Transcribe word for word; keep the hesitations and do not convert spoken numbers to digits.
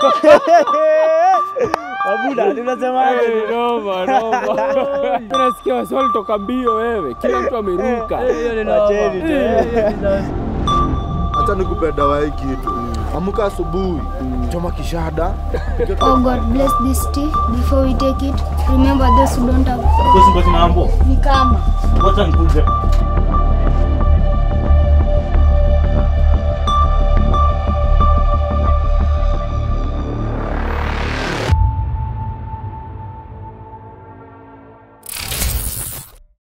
Babuda, tunasemaje? Noma, noma. Tunasikia waswali toka mbio wewe. Kila mtu ameruka. Hiyo ni noma. Acha nikupe dawa hii kitu. Amka asubuhi, choma kishada. Oh God, bless this tea before we take it. Remember those who don't have. Kwa sababu mambo. Ni kama. Wacha nikuje.